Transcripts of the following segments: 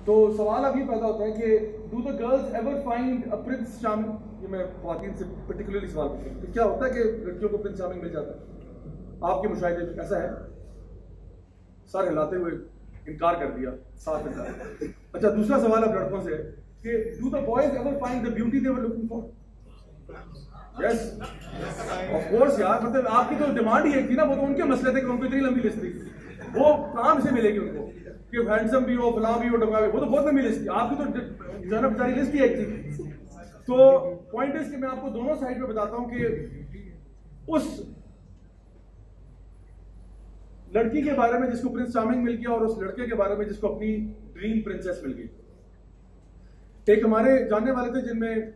तो सवाल अब ये पैदा होता है कि do the girls ever find a prince charming. ये मैं ख्वातीन से पर्टिकुलरली सवाल पूछता हूँ, क्या होता है कि लड़कियों को प्रिंस चार्मिंग मिल जाता है? आपके मुशाहिदे में ऐसा है? सर हिलाते हुए इनकार कर दिया, साफ इनकार। अच्छा, दूसरा सवाल अब लड़कों से है कि do the boys ever find the beauty they were looking for? Yes of course यार, मतलब आपकी तो डिमांड ही एक थी ना, वो तो उनके मसले थे कि उनको इतनी लंबी लिस्ट थी, वो काम से मिलेगी उनको कि हैंडसम भी हो, फलां भी हो, डबका भी, वो तो बहुत लंबी लिस्ट थी। आपकी तो जनब जारी लिस्ट ही एक थी। तो पॉइंट इज कि मैं आपको दोनों साइड पे बताता हूं कि उस लड़की के बारे में जिसको प्रिंस चार्मिंग मिल गया और उस लड़के के बारे में जिसको अपनी ड्रीम प्रिंसेस मिल गई। एक हमारे जानने वाले थे जिनमें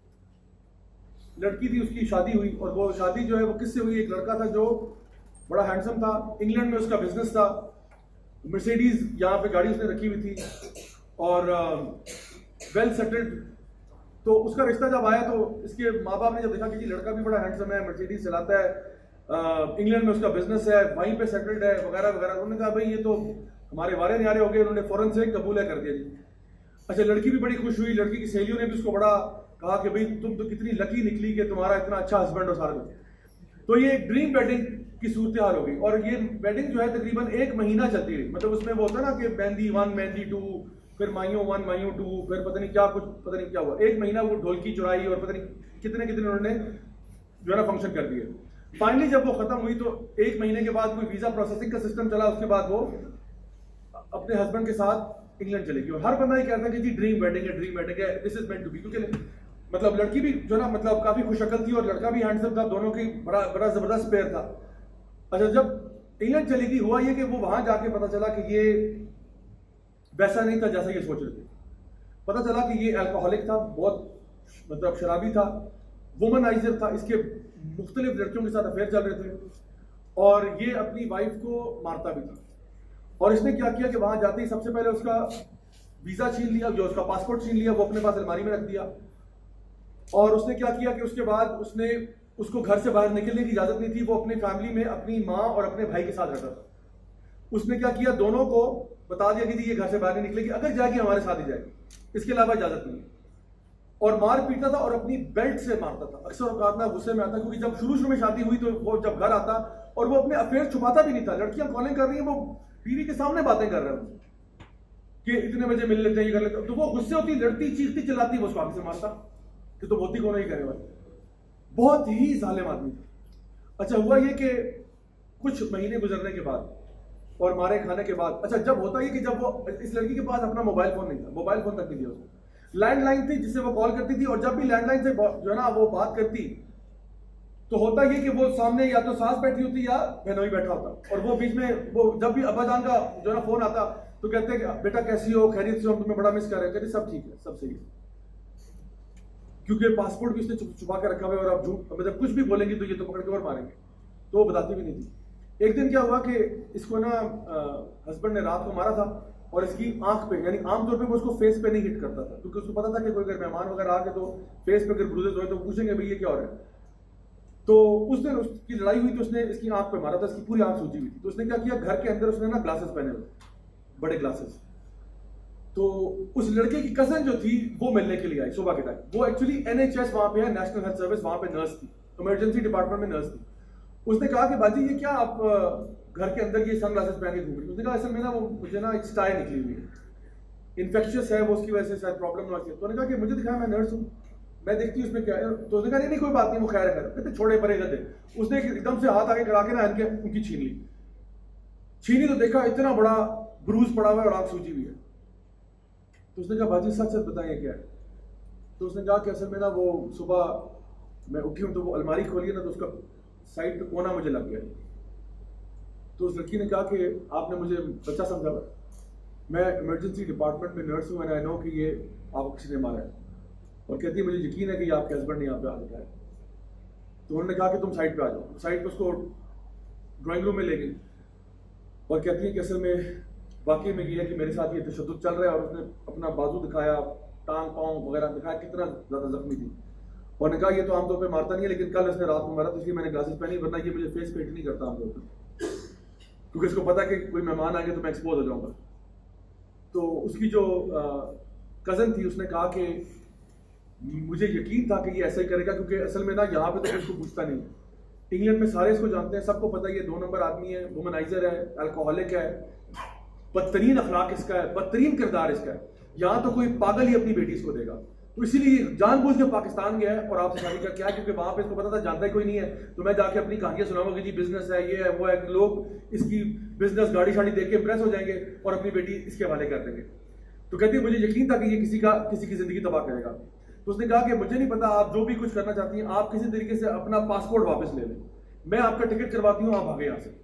लड़की थी, उसकी शादी हुई, और वो शादी जो है वो किससे हुई? एक लड़का था जो बड़ा हैंडसम था, इंग्लैंड में उसका बिजनेस था, मर्सिडीज यहाँ पे गाड़ी उसने रखी हुई थी और वेल सेटल्ड। तो उसका रिश्ता जब आया तो इसके माँ बाप ने जब देखा कि जी लड़का भी बड़ा हैंडसम है, मर्सिडीज चलाता है, इंग्लैंड में उसका बिजनेस है, वहीं पे सेटल्ड है वगैरह वगैरह, उन्होंने कहा भाई ये तो हमारे वारे न्यारे हो गए, उन्होंने फौरन से कबूल कर दिया जी। अच्छा, लड़की भी बड़ी खुश हुई, लड़की की सहेलियों ने भी उसको बड़ा कहा कि भाई तुम तो कितनी लकी निकली कि तुम्हारा इतना अच्छा हस्बैंड हो सारा कुछ। तो ये एक ड्रीम वेडिंग की सूरत हाल हो गई, और ये वेडिंग जो है तकरीबन 1 महीना चलती रही। मतलब उसमें वो होता है ना कि मेहंदी 1 मेहंदी 2, फिर माइयों 1 माइयों 2, फिर पता नहीं क्या कुछ, पता नहीं क्या हुआ, 1 महीना वो ढोलकी चुराई और पता नहीं कितने कितने उन्होंने जो है ना फंक्शन कर दिए। फाइनली जब वो खत्म हुई तो 1 महीने के बाद कोई वीजा प्रोसेसिंग का सिस्टम चला, उसके बाद वो अपने हस्बैंड के साथ इंग्लैंड चलेगी। और हर बंदा ये कहता है कि जी ड्रीम वेडिंग है, this is meant to be, क्योंकि मतलब लड़की भी जो ना मतलब काफी खुशअकल थी और लड़का भी हैंडसम था, दोनों की बड़ा बड़ा जबरदस्त पेयर था। अच्छा, जब इंग्लैंड चली गई हुआ ये कि वो वहां जाके पता चला कि ये वैसा नहीं था जैसा ये सोच रहे थे। पता चला कि ये अल्कोहलिक था, बहुत मतलब शराबी था, वुमनाइजर था, इसके मुख्तलिफ लड़कियों के साथ अफेयर चल रहे थे और ये अपनी वाइफ को मारता भी था। और इसने क्या किया कि वहां जाते ही सबसे पहले उसका वीजा छीन लिया, जो उसका पासपोर्ट छीन लिया, वो अपने पास अलमारी में रख दिया। और उसने क्या किया कि उसके बाद उसने उसको घर से बाहर निकलने की इजाजत नहीं थी, वो अपनी फैमिली में अपनी माँ और अपने भाई के साथ रहता था। उसने क्या किया, दोनों को बता दिया कि जी ये घर से बाहर नहीं निकलेगी, अगर जाएगी हमारे साथ ही जाएगी, इसके अलावा इजाजत नहीं। और मार पीटता था और अपनी बेल्ट से मारता था। अक्सर औकात में गुस्से में आता, क्योंकि जब शुरू में शादी हुई तो वो जब घर आता और वो अपने अफेयर छुपाता भी नहीं था। लड़कियां कॉलिंग कर रही हैं, वो बीवी के सामने बातें कर रहे हैं कि इतने बजे मिल लेते हैं, ये कर लेते हैं। तो वो गुस्से होती, लड़ती, चीखती, चिल्लाती, वो उसको आगे से मारता कि तो बहुत ही कौन ही करे वाले, बहुत ही जालिम आदमी था। अच्छा, हुआ ये कि कुछ महीने गुजरने के बाद और मारे खाने के बाद, अच्छा जब होता ये कि जब वो इस लड़की के पास अपना मोबाइल फोन नहीं था, मोबाइल फोन तक नहीं दिया उसको, लैंडलाइन थी जिससे वो कॉल करती थी, और जब भी लैंडलाइन से जो है ना वो बात करती तो होता ये कि वो सामने या तो सास बैठी होती या बहनोई बैठा होता, और वो बीच में वो जब भी अब्बाजान का जो है ना फोन आता तो कहते हैं बेटा कैसी हो, खैरियत से हो, हम तुम्हें बड़ा मिस कर रहे हैं। कहते सब ठीक है, सब सही है, क्योंकि पासपोर्ट भी उसने छुपा के रखा हुआ है और आप झूठ मतलब कुछ भी बोलेंगे तो ये तो पकड़ के और मारेंगे, तो वो बताती भी नहीं थी। एक दिन क्या हुआ कि इसको ना हस्बैंड ने रात को मारा था और इसकी आंख पे, यानी आमतौर पे वो उसको फेस पे नहीं हिट करता था, क्योंकि उसको पता था कि कोई अगर मेहमान वगैरह आ गए तो फेस पे अगर ब्रूजेस हुए तो पूछेंगे भाई ये क्या हो रहा है। तो उस दिन उसकी लड़ाई हुई तो उसने इसकी आंख पे मारा था, इसकी पूरी आंख सूजी हुई थी। तो उसने क्या किया, घर के अंदर उसने ना ग्लासेस पहने हुए, बड़े ग्लासेस। तो उस लड़के की कजन जो थी वो मिलने के लिए आई सुबह के टाइम। वो एक्चुअली NHS वहां पे है, नेशनल हेल्थ सर्विस, वहां पे नर्स थी, इमरजेंसी डिपार्टमेंट में नर्स थी। उसने कहा कि बाजी ये क्या आप घर के अंदर ये सन ग्लासेस पहन के घूम रही? उसने कहा असल में ना वो मुझे ना एक स्टाई निकली हुई है, इन्फेक्शियस है वो, उसकी वजह से शायद प्रॉब्लम ना आती है। तो उन्होंने कहा कि मुझे दिखाया, मैं नर्स हूँ, मैं देखती हूँ उसमें क्या है। तो उसने कहा नहीं कोई बात नहीं, वो खैर है। कहते छोड़े परे गए। उसने एकदम से हाथ आगे करा के ना इनके उनकी छीनी तो देखा इतना बड़ा ब्रूज पड़ा हुआ है और आंख सूजी हुई है। तो उसने कहा बाजी सच सच बताइए क्या है? तो उसने कहा कि असल में ना वो सुबह मैं उठी हूँ तो वो अलमारी खोली ना तो उसका साइड पे कोना मुझे लग गया। तो उस लड़की ने कहा कि आपने मुझे बच्चा समझा, मैं इमरजेंसी डिपार्टमेंट में नर्स हूँ, आई नो कि ये आपको किसी ने मारा है। और कहती है मुझे यकीन है कि आपके हस्बैंड ने यहाँ पे आ रखा है। तो उन्होंने कहा कि तुम साइड पे आ जाओ। साइड पे उसको ड्राइंग रूम में ले गई और कहती है कि असल में वाकई में ये है कि मेरे साथ ये तशद्दुद चल रहा है। और उसने अपना बाजू दिखाया, टांग पाँव वगैरह दिखाया, कितना ज़्यादा जख्मी थी। और ने कहा ये तो आमतौर पे मारता नहीं है, लेकिन कल इसने रात को मारा तो इसलिए मैंने ग्लासेस पहनी, वरना ये मुझे फेस पे हिट नहीं करता आमतौर पर, क्योंकि इसको पता है कि कोई मेहमान आ गए तो मैं एक्सपोज हो जाऊंगा। तो उसकी जो कज़न थी उसने कहा कि मुझे यकीन था कि ये ऐसा ही करेगा, क्योंकि असल में ना यहाँ पे तो इसको पूछता नहीं है। इंग्लैंड में सारे इसको जानते हैं, सबको पता है ये 2 नंबर आदमी है, वुमनाइजर है, अल्कोहलिक है, बदतरीन अखलाक इसका है, बदतरीन किरदार इसका है। यहाँ तो कोई पागल ही अपनी बेटी इसको देगा। तो इसीलिए जानबूझ के पाकिस्तान गया है और आपसे शादी का क्या है, क्योंकि वहां पे इसको पता था जानता ही कोई नहीं है, तो मैं जाके अपनी कहानियां सुनाऊंगा कि जी बिजनेस है, ये है, वो है। लोग इसकी बिजनेस गाड़ी शाड़ी देख के इंप्रेस हो जाएंगे और अपनी बेटी इसके हवाले कर देंगे। तो कहती है मुझे यकीन था कि ये किसी की जिंदगी तबाह करेगा। तो उसने कहा कि मुझे नहीं पता, आप जो भी कुछ करना चाहती हैं, आप किसी तरीके से अपना पासपोर्ट वापस ले लें, मैं आपका टिकट करवाती हूँ, आप भागे यहाँ से।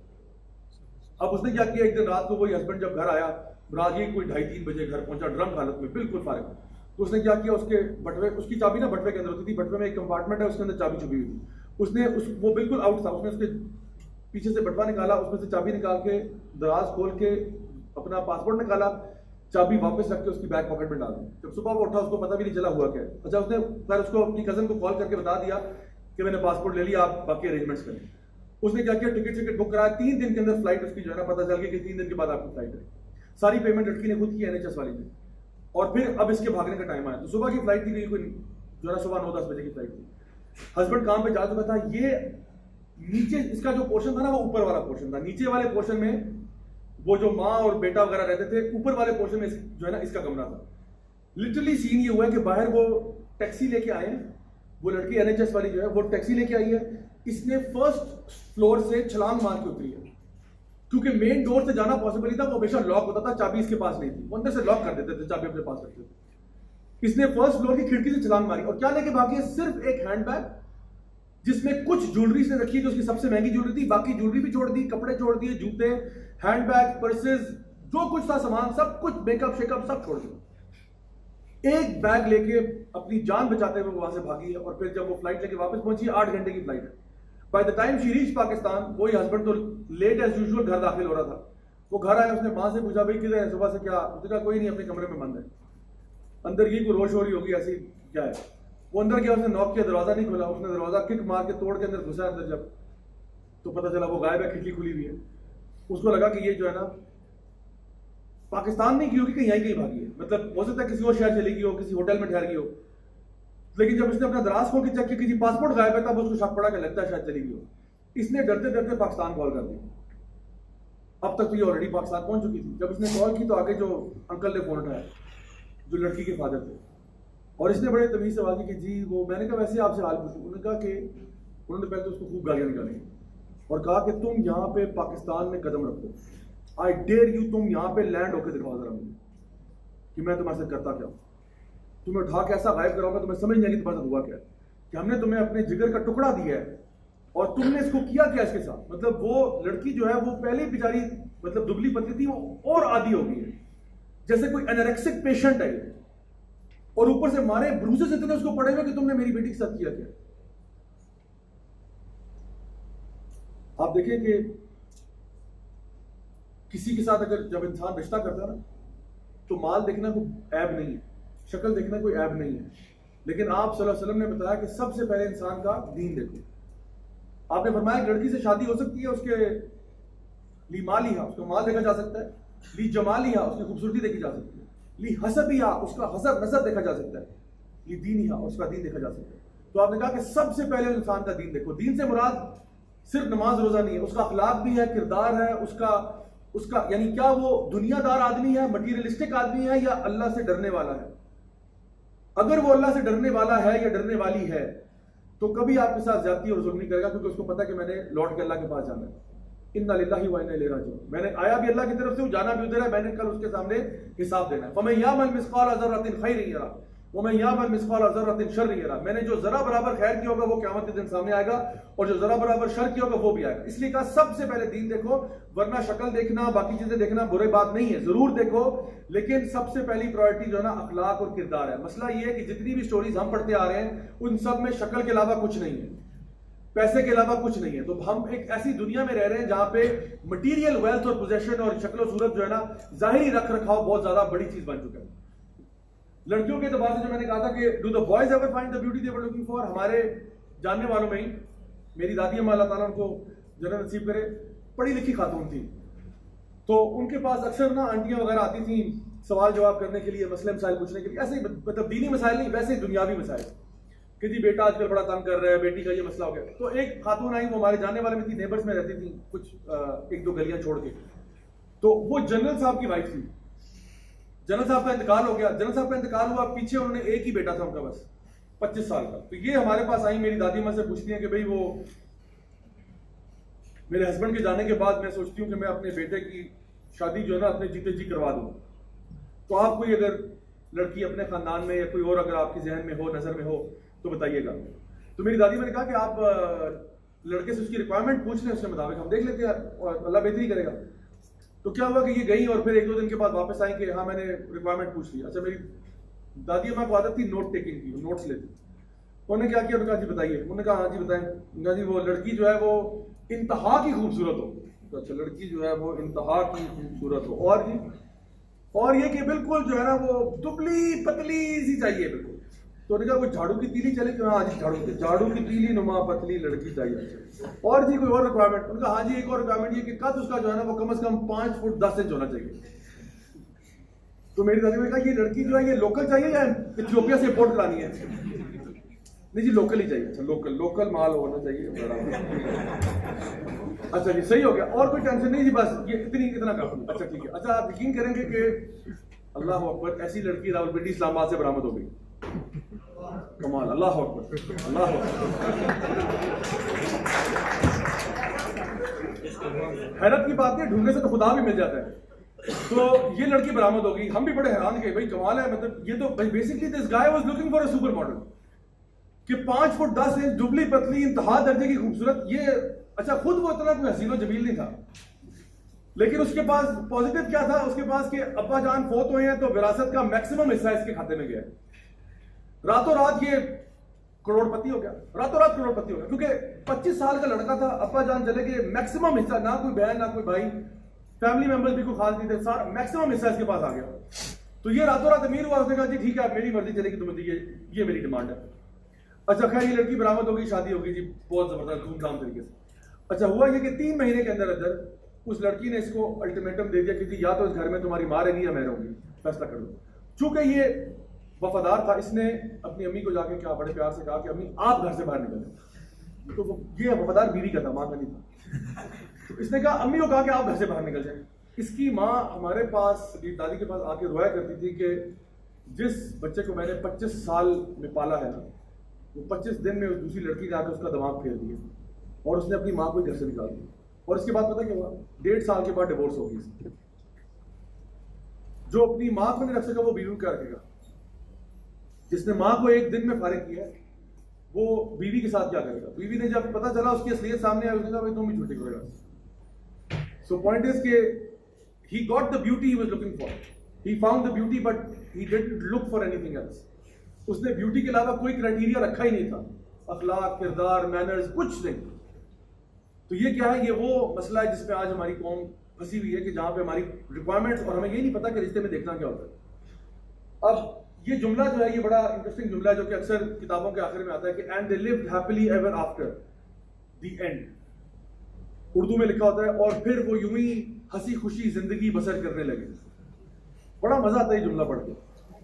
अब उसने क्या किया, एक दिन रात को वही हस्बैंड जब घर आया, रात ही कोई 2:30-3 बजे घर पहुंचा, ड्रम हालत में, बिल्कुल फारिग। तो उसने क्या किया, उसके बटवे, उसकी चाबी ना बटवे के अंदर होती थी, बटवे में एक कंपार्टमेंट है, उसके अंदर चाबी छुपी हुई थी। उसने वो बिल्कुल आउट था, उसने उसके पीछे से बटवा निकाला, उसमें से चाबी निकाल के दराज खोल के अपना पासपोर्ट निकाला, चाबी वापस रख के उसकी बैक पॉकेट में डाल दी। जब सुबह वो उठा उसको पता भी नहीं चला हुआ क्या है। अच्छा, उसने फिर उसको अपनी कजन को कॉल करके बता दिया कि मैंने पासपोर्ट ले लिया, आप बाकी अरेंजमेंट्स करें। उसने क्या किया, टिकट बुक कराया, 3 दिन के अंदर फ्लाइट उसकी जो है ना पता चल गया कि 3 दिन के बाद आपकी फ्लाइट है। सारी पेमेंट लड़की ने खुद की, NHS वाली ने। और फिर अब इसके भागने का टाइम आया, तो सुबह की फ्लाइट थी, कोई जो है सुबह 9-10 बजे की फ्लाइट थी। हस्बैंड काम पे जा चुका था। ये नीचे इसका जो पोर्शन था ना, वो ऊपर वाला पोर्शन था। नीचे वाले पोर्शन में वो जो माँ और बेटा वगैरह रहते थे, ऊपर वाले पोर्शन में जो है ना इसका कमरा था। लिटरली सीन ये हुआ है कि बाहर वो टैक्सी लेके आए हैं, वो लड़की NHS वाली जो है वो टैक्सी लेके आई है, इसने फर्स्ट फ्लोर से छलांग मार के उतरी है, क्योंकि मेन डोर से जाना पॉसिबल नहीं था, वो हमेशा लॉक होता था, चाबी इसके पास नहीं थी, वो अंदर से लॉक कर देते थे, चाबी अपने पास रखते थे। इसने फर्स्ट फ्लोर की खिड़की से छलांग मारी और क्या लेके भागी है, सिर्फ एक हैंडबैग जिसमें कुछ ज्वेलरी से रखी जो उसकी सबसे महंगी ज्वेलरी थी, बाकी ज्वेलरी भी छोड़ दी, कपड़े छोड़ दिए, जूते, हैंडबैग, पर्सेज, जो कुछ था सामान सब कुछ, मेकअप शेकअप सब छोड़ दिया। एक बैग लेके अपनी जान बचाते हुए वहां से भागी है। और फिर जब वो फ्लाइट लेके वापस पहुंची, 8 घंटे की फ्लाइट है। By the time she reach Pakistan, वही हस्बैंड तो लेट एज यूजुअल घर दाखिल हो रहा था। वो घर आया, उसने माँ से पूछा भाई किधर है, सुबह से क्या? उसने कहा कोई नहीं, अपने कमरे में बंद है। अंदर ये कोई रोश हो रही होगी ऐसी, क्या है? वो अंदर गया, उसने नॉक किया, दरवाजा नहीं खुला, उसने दरवाजा किक मार के तोड़ के अंदर घुसा अंदर, जब तो पता चला वो गायब है, खिड़की खुली हुई है। उसको लगा कि ये जो है ना पाकिस्तान नहीं की होगी, कहीं यहीं कहीं भागी है, मतलब हो सकता है किसी और शहर चली गई हो, किसी होटल में ठहर गई हो। लेकिन जब इसने अपना दराज खोल के चेक किया कि पासपोर्ट गायब है, तब उसको शक पड़ा कि लगता है शायद चली गई हो। इसने डरते डरते पाकिस्तान कॉल कर दी। अब तक तो ये ऑलरेडी पाकिस्तान पहुंच चुकी थी। जब इसने कॉल की तो आगे जो अंकल ने फोन उठाया, जो लड़की के फादर थे, और इसने बड़े तमीज से आवाज की कि जी वो, मैंने कहा वैसे आपसे हाल पूछूं। उन्होंने कहा कि उन्होंने पहले तो उसको खूब गालियां निकाली और कहा कि तुम यहाँ पे पाकिस्तान में कदम रखो, आई डेयर यू, तुम यहाँ पे लैंड होकर दिखाओ जरा मुझे कि मैं तुम्हारे साथ करता क्या, तुम्हें उठा के ऐसा गायब कराऊंगा तुम्हें समझ नहीं आएगी तुम्हारे साथ हुआ क्या, कि हमने तुम्हें अपने जिगर का टुकड़ा दिया है और तुमने इसको किया क्या इसके साथ। मतलब वो लड़की जो है वो पहले बेचारी मतलब दुबली पतली थी, वो और आदी हो गई है, जैसे कोई एनोरेक्सिक पेशेंट है, और ऊपर से मारे ब्रूसेस इतने उसको पड़े हुए कि तुमने मेरी बेटी के साथ किया क्या। आप देखें कि किसी के साथ अगर जब इंसान रिश्ता करता है ना, तो माल देखना कोई ऐब नहीं है, शक्ल देखना कोई ऐब नहीं है, लेकिन आप सल्लल्लाहु अलैहि वसल्लम ने बताया कि सबसे पहले इंसान का दीन देखो। आपने फरमाया लड़की से शादी हो सकती है, उसके ली मालिहा, उसका माल देखा जा सकता है, ली जमालिहा, उसकी खूबसूरती देखी जा सकती है, ली हसबिहा, उसका हसब नसब देखा जा सकता है, ली दीनिहा, उसका दीन देखा जा सकता है। तो आपने कहा कि सबसे पहले इंसान का दीन देखो। दीन से मुराद सिर्फ नमाज रोजा नहीं है, उसका अखलाक भी है, किरदार है, उसका यानी क्या वो दुनियादार आदमी है, मटीरियलिस्टिक आदमी है, या अल्लाह से डरने वाला है। अगर वो अल्लाह से डरने वाला है या डरने वाली है तो कभी आपके साथ ज्यादती और जुल्म नहीं करेगा, क्योंकि उसको पता है कि मैंने लौट के अल्लाह के पास जाना है। इन्ना लिल्लाहि व इन्ना इलैहि राजिऊन, मैंने आया भी अल्लाह की तरफ से हूं, जाना भी उधर है, मैंने कल उसके सामने हिसाब देना है। फमन यामल मिस्काल ज़र्रतिन खैरन यरा व मन यामल मिस्काल ज़र्रतिन शर्रन यरा, मैंने जो जरा बराबर खैर किया होगा वो क़यामत के दिन सामने आएगा, और जो जरा बराबर शर किया होगा वो भी आएगा। इसलिए कहा सबसे पहले दीन देखो, वरना शक्ल देखना, बाकी चीजें देखना बुरी बात नहीं है, जरूर देखो, लेकिन सबसे पहली प्रायोरिटी जो है ना अखलाक और किरदार है। मसला ये है कि जितनी भी स्टोरीज हम पढ़ते आ रहे हैं उन सब में शक्ल के अलावा कुछ नहीं है, पैसे के अलावा कुछ नहीं है। तो हम एक ऐसी दुनिया में रह रहे हैं जहां पे मटेरियल वेल्थ और पोजेशन और शक्ल सूरत जो है ना जाहिरी रख रखाव बहुत ज्यादा बड़ी चीज बन चुका है। लड़कियों के एतबार से जो मैंने कहा था कि do the boys ever find the beauty they were looking for, हमारे जानने वालों में ही मेरी दादी अम्मा अल्लाह ताला उनको जन्नत नसीब करे, पढ़ी लिखी खातून थी, तो उनके पास अक्सर ना आंटियां वगैरह आती थी सवाल जवाब करने के लिए, मसले मसाइल पूछने के लिए, ऐसे ही मतलब दीनी मसाइल नहीं, वैसे दुनियावी मसाइल कि जी बेटा आजकल बड़ा तंग कर रहा है, बेटी का ये मसला हो गया। तो एक खातून आई, वो हमारे जानने वाले में थी, नेबर्स में रहती थी कुछ 1-2 गलियां छोड़ के। तो वो जनरल साहब की वाइफ थी। जनरल साहब का इंतकाल हो गया। जनरल साहब का इंतकाल हुआ, पीछे उन्होंने एक ही बेटा था उनका, बस 25 साल का। तो ये हमारे पास आई, मेरी दादी माँ से पूछती हैं कि भाई वो मेरे हस्बैंड के जाने के बाद मैं सोचती हूँ कि मैं अपने बेटे की शादी जो है ना अपने जीते जी करवा दूँ। तो आप कोई अगर लड़की अपने खानदान में या कोई और अगर आपके जहन में हो, नजर में हो तो बताइएगा। तो मेरी दादी ने कहा कि आप लड़के से उसकी रिक्वायरमेंट पूछ लें, उसके मुताबिक हम देख लेते हैं और अल्लाह बेहतरी करेगा। तो क्या हुआ कि ये गई और फिर 1-2 दिन के बाद वापस आई कि हाँ मैंने रिक्वायरमेंट पूछ ली। अच्छा, मेरी दादी अम्मा को आदत थी नोट टेकिंग की, नोट्स लेती। उन्होंने क्या किया, उन्होंने कहा जी बताइए। उन्होंने कहा हाँ जी बताएं। उन्होंने जी वो लड़की जो है वो इंतहा की खूबसूरत हो। तो अच्छा, लड़की जो है वो इंतहा की खूबसूरत हो, और जी और ये कि बिल्कुल जो है ना वो दुबली पतली सी चाहिए बिल्कुल। तो उन्होंने कहा कोई झाड़ू की तीली चले? कि हाँ जी झाड़ू की तीली नुमा पतली लड़की चाहिए। और जी कोई और रिक्वायरमेंट? उनका हाँ जी एक और रिक्वायरमेंट ये कि कद उसका जो है ना वो कम से कम 5 फुट 10 इंच होना चाहिए। तो मेरी दादी ने कहा ये लड़की जो है ये लोकल चाहिए या इथियोपिया से इंपोर्ट करानी है? नहीं जी लोकल ही चाहिए। अच्छा, लोकल माल होना चाहिए। अच्छा जी सही हो गया, और कोई टेंशन नहीं जी, बस ये इतना काफी। अच्छा ठीक है। अच्छा, आप यकीन करेंगे कि अल्लाह अकबर, ऐसी लड़की रावलपिंडी इस्लामाबाद से बरामद हो गई। कमाल, अल्लाह अकबर, अल्लाह अकबर। हैरत की बात है, ढूंढने से तो खुदा भी मिल जाता है। तो ये लड़की बरामद हो गई। हम भी बड़े हैरान के भाई कमाल है, मतलब ये तो basically this guy was looking for a super model कि 5 फुट 10 इंच दुबली पतली इंतहा दर्जे की खूबसूरत। ये अच्छा, खुद वो इतना कोई हसीनो जमील नहीं था, लेकिन उसके पास पॉजिटिव क्या था, उसके पास कि अब्बा जान फोत हुए हैं तो विरासत का मैक्सिमम हिस्सा इसके खाते में गया। रातों रात ये करोड़पति हो गया, रातों रात करोड़पति हो गया, क्योंकि 25 साल का लड़का था, अब्बा जान चले गए, मैक्सिमम हिस्सा, ना कोई बहन ना कोई भाई, फैमिली मेंबर्स भी कोई खास नहीं थे, सारा मैक्सिमम हिस्सा इसके पास आ गया। तो ये रातों रात अमीर हुआ। उसने कहा जी ठीक है, मेरी मर्जी चलेगी, तुम्हें ये मेरी डिमांड है। अच्छा खैर, ये लड़की बरामद होगी, शादी होगी जी बहुत जबरदस्त धूमधाम तरीके से। अच्छा, हुआ ये कि 3 महीने के अंदर अंदर उस लड़की ने इसको अल्टीमेटम दे दिया कि जी या तो इस घर में तुम्हारी माँ रहेगी या मैं रहूंगी, फैसला कर लो। चूंकि ये वफादार था, इसने अपनी अम्मी को जाके क्या बड़े प्यार से कहा कि अम्मी आप घर से बाहर निकल। तो ये वफादार बीवी का था, माँ का नहीं था। तो इसने कहा, अम्मी को कहा कि आप घर से बाहर निकल जाए। इसकी माँ हमारे पास, दादी के पास आके रोया करती थी कि जिस बच्चे को मैंने 25 साल में पाला है ना, वो 25 दिन में उस दूसरी लड़की ने आकर उसका दिमाग फेर दिया और उसने अपनी माँ को घर से निकाल दिया। और इसके बाद पता क्या हुआ, 1.5 साल के बाद डिवोर्स हो गई। जो अपनी माँ को नहीं रख सका वो बीवी को क्या रखेगा? जिसने माँ को एक दिन में फारिग किया वो बीवी के साथ क्या करेगा? बीवी ने जब पता चला उसकी असलियत सामने आई, उसने कहा भाई तुम ही छुट्टी करेगा। सो पॉइंट इज के he got the beauty he was looking for, he found the beauty but he didn't look for anything else। उसने ब्यूटी के अलावा कोई क्राइटेरिया रखा ही नहीं था, अखलाक, किरदार, मैनर्स, कुछ नहीं। तो ये क्या है, ये वो मसला है जिसपे आज हमारी कौम फंसी हुई है कि जहां पे हमारी रिक्वायरमेंट्स और हमें ये नहीं पता कि रिश्ते में देखना क्या होता है। अब ये जुमला जो है ये बड़ा इंटरेस्टिंग जुमला है जो कि अक्सर किताबों के आखिर में आता है कि and they lived happily ever after the end, Urdu में लिखा होता है, और फिर वो यूं ही हंसी खुशी जिंदगी बसर करने लगे। बड़ा मजा आता है ये जुमला पढ़ के।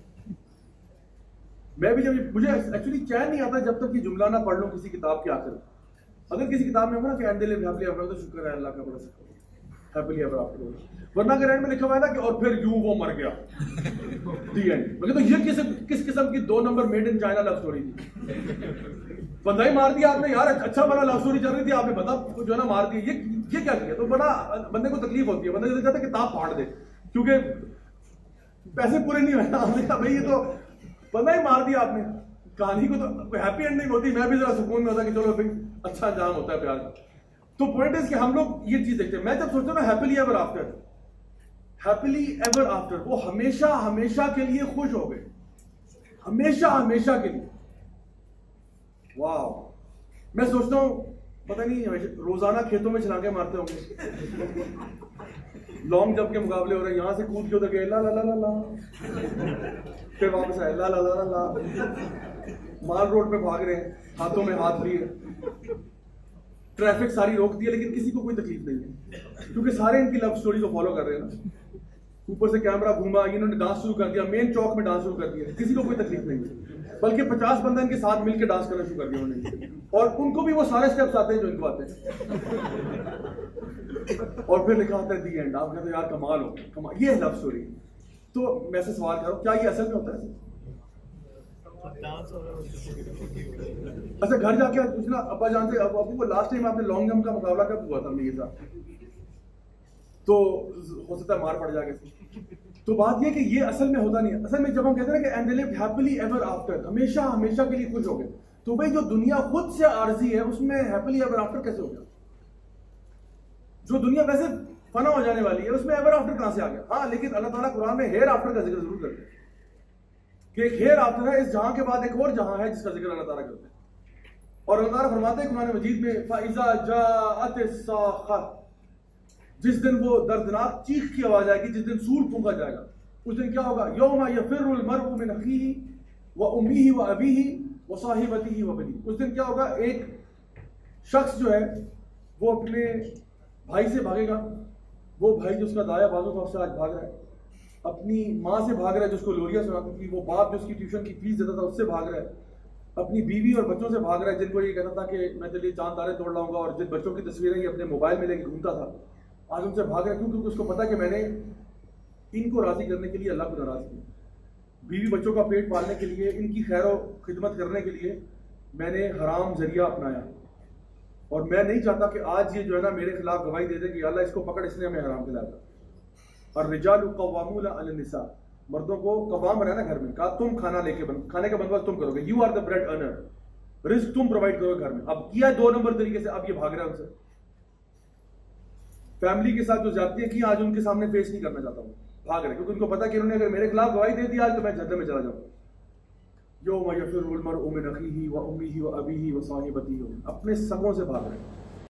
मैं भी जब, मुझे एक्चुअली चैन नहीं आता जब तक ये जुमला ना पढ़ लूं किसी किताब के आखिर। अगर किसी किताब में होगा ना कि and they lived happily ever after, तो शुक्र है अल्लाह का, बड़ा शुक्र है, हैप्पीली एवर आफ्टर। वरना अगर एंड में लिखा हुआ है ना कि और फिर यूं वो मर गया, दी एंड, मतलब तो ये किस किस्म की 2 number made in China love story थी। बंदा ही मार दिया आपने यार, अच्छा बड़ा लव स्टोरी चल रही थी, आपने बंदा जो है ना मार दिया, ये क्या किया? तो बड़ा बंदे को तकलीफ होती है, बंदा जल्दी चाहता है किताब फाड़ दे क्योंकि पैसे पूरे नहीं हुए। हमने कहा भाई ये तो बंदा ही मार दिया आपने, कहानी को तो हैप्पी एंडिंग होती, मैं भी जरा सुकून में होता कि चलो भाई अच्छा अंजाम होता है प्यार का। तो पॉइंट इज कि हम लोग ये चीज देखते हैं। मैं जब सोचता हूँ ना happily ever after, happily ever after, वो हमेशा हमेशा के लिए खुश हो गए, हमेशा हमेशा के लिए। वाह, मैं सोचता हूँ पता नहीं रोजाना खेतों में छलांगे मारते होंगे, लॉन्ग जंप के मुकाबले हो रहे हैं, यहां से कूद के उधर गए ला ला ला ला ला, फिर वापस आए ला ला ला ला ला, माल रोड पे भाग रहे हैं, हाथों में हाथ लिए, ट्रैफिक सारी रोक दी है लेकिन किसी को कोई तकलीफ नहीं है क्योंकि सारे इनकी लव स्टोरी को फॉलो कर रहे हैं ना। ऊपर से कैमरा घूमा, इन्होंने डांस शुरू कर दिया, मेन चौक में डांस शुरू कर दिया, किसी को कोई तकलीफ नहीं है, बल्कि 50 बंदा इनके साथ मिलकर डांस करना शुरू कर दिया उन्होंने, और उनको भी वो सारे स्टेप्स आते हैं जो इनको आते हैं। और फिर लिखा होता है दी एंड। आप कहते हो यार कमाल हो, कमाल, ये है लव स्टोरी। तो मैं से सवाल करूं, क्या ये असल में होता है? अच्छा, घर जाके पूछना अब्बा जानते, अबू को लास्ट टाइम आपने लॉन्ग जंप का मुकाबला कब हुआ था मेरे साथ? तो हो सकता है मार पड़ जाएगा। तो बात ये कि ये असल में होता नहीं है। असल में जब हम कहते हैं ना कि and they lived happily ever after, हमेशा हमेशा के लिए खुश हो गए, तो भाई जो दुनिया खुद से आर्जी है उसमें हैप्पीली एवर आफ्टर कैसे हो गया? जो दुनिया वैसे फना हो जाने वाली है उसमें एवर आफ्टर कहां से आ गया? हाँ, लेकिन अल्लाह ताला कुरान में हेयर आफ्टर का जिक्र जरूर करते हैं कि एक हेयर आफ्टर है, इस जहां के बाद एक और जहां है जिसका जिक्र अल्लाह ताला करते हैं। और अल्लाह ताला फरमाते हैं कुरान मजीद में, फाइजा जाअतिस साखत, जिस दिन वो दर्दनाक चीख की आवाज आएगी, जिस दिन सूर फूंका जाएगा, उस दिन क्या होगा? यौमा यफिरुल मरउ मिन अखीही व उम्मीही व अबीही व साहिबतिही व बनीही। उस दिन क्या होगा? एक शख्स जो है वो अपने भाई से भागेगा, वो भाई जो उसका दाया बाजू था उससे आज भाग रहा है, अपनी माँ से भाग रहा है जिसको लोरिया सुनाती थी, वो बाप जो उसकी ट्यूशन की फीस देता था उससे भाग रहा है, अपनी बीवी और बच्चों से भाग रहा है जिनको ये कहता था कि मैं तेरे लिए चांद तारे तोड़ लाऊंगा, और जिन बच्चों की तस्वीरें ये अपने मोबाइल में लेके घूमता था, आज उनसे भाग रहा है। क्यों? क्योंकि उसको पता कि मैंने इनको राजी करने के लिए अल्लाह को नाराज किया, बीवी बच्चों का पेट पालने के लिए, इनकी खैर खिदमत करने के लिए मैंने हराम जरिया अपनाया, और मैं नहीं चाहता कि आज ये जो है ना मेरे खिलाफ गवाही दे दे कि अल्लाह इसको पकड़, इसने हमें हराम खिलाया। और रिजालु कव्वामून अलन निसा, मर्दों को कवाम रहना घर में, कहा तुम खाना लेके खाने का बंदोबस्त तुम करोगे, you are the bread earner, risk तुम प्रोवाइड करोगे घर में। अब किया 2 नंबर तरीके से, अब ये भाग रहा है उनसे। फैमिली के साथ जो जाती है कि आज उनके सामने फेस नहीं करना चाहता हूँ, भाग रहे, क्योंकि उनको पता कि उन्होंने अगर मेरे खिलाफ गवाही दे दी आज तो मैं जहन्नम में चला जाऊंगा। यौमा यफिरुल मरउ मिन अखीही व उम्मीही व अबीही व साहिबतिही, अपने सबों से भाग रहे।